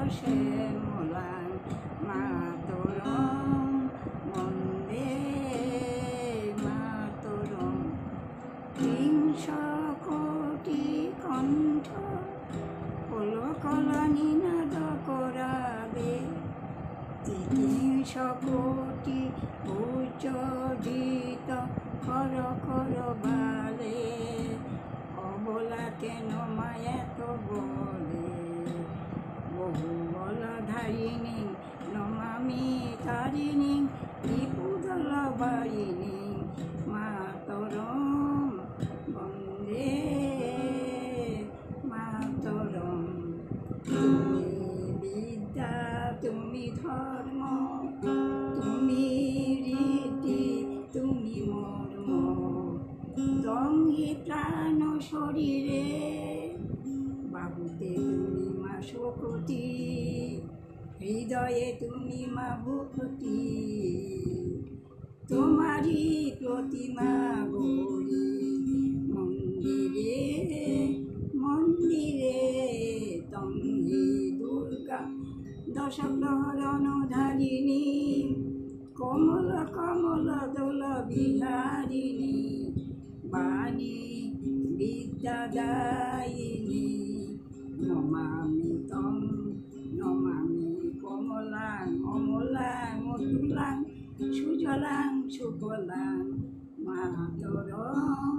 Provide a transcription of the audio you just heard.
শ্যামলাং মাতরম বন্দে মাতরম। বিংশ কোটি কণ্ঠ কলকলা নিনাদ করাবে, তিতিংশ কোটি উজ্জ্বলিত কর কর বালে। অবলা কেন মায়াত বলে, বহু বলধারিণী নমামি তারিণী বিপুদল বারিণী মাতরম বন্দে মাতরম। তুমি বিদ্যা, তুমি ধর্ম, তুমি রীতি, তুমি মর্ম, দঙ্গি প্রাণ শরীরে, বাহুতে তুমি মা শক্তি, হৃদয়ে তুমি মা ভক্তি। তোমারই প্রতিমা গৌরী মন্দিরে মন্দিরে, তঙ্গি দুর্গা দশগ্রহণ ধারিণী, কমল কমল দোল বিহারিণী, বাণী বিদ্যাদায়িনী। নমামি তং নমামি কমলাং অমলাং অতুলাং সুজলাং সুফলাং মাতরম